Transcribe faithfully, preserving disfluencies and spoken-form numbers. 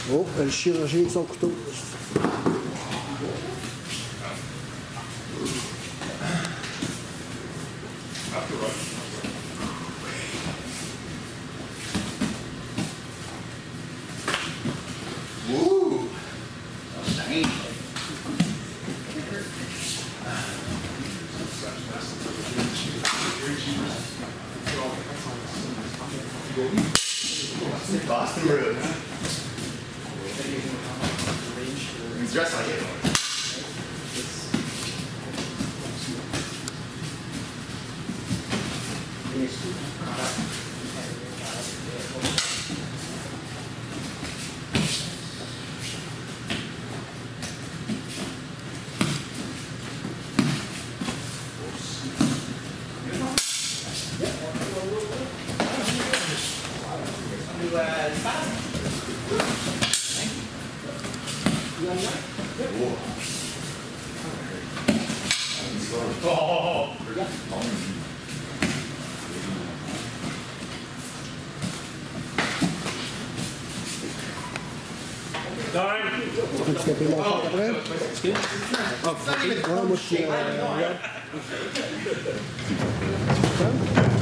Oh, le chirurgien avec son couteau. Ooh! Dang. Boston Roots. He's dressed like it. Oh! Tu peux te taper mon frère après? Ah, ouais, moi je suis... Euh,